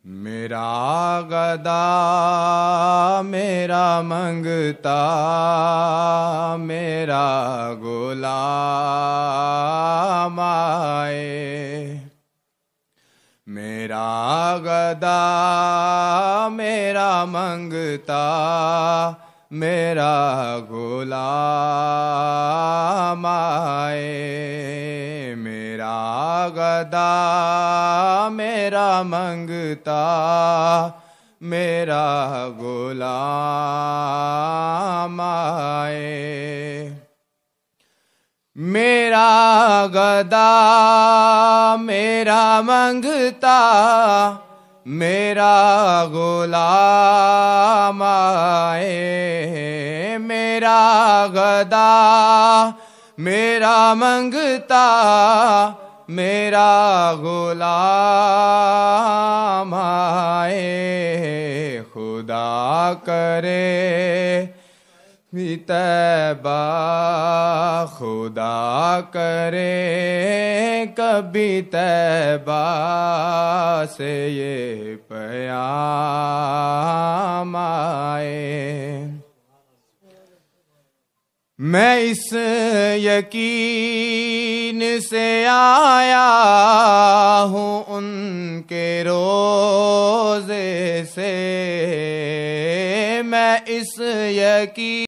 میرا گدا میرا منگتا میرا غلام آئے، میرا گدا میرا منگتا میرا غلام آئے، میرا گدا میرا منگتا میرا غلام آئے، میرا گدا میرا منگتا میرا غلام آئے، میرا گدا میرا منگتا میرا غلام آئے، خدا کرے طیبہ، خدا کرے کبھی طیبہ سے یہ پیام آئے، میں اس یقین سے آیا ہوں ان کے روضے سے، میں اس یقین